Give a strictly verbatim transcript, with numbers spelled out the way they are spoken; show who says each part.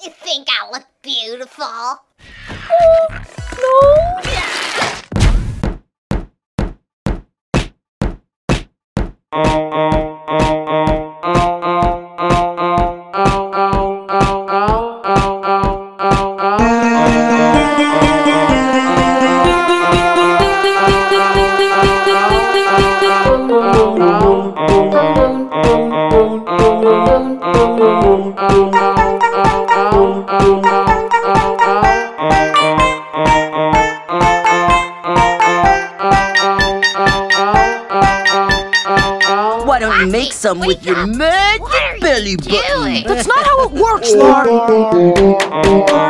Speaker 1: You think I look beautiful?
Speaker 2: Oh, no.
Speaker 3: Why don't you make some with your magic belly button?
Speaker 2: That's not how it works, Lark.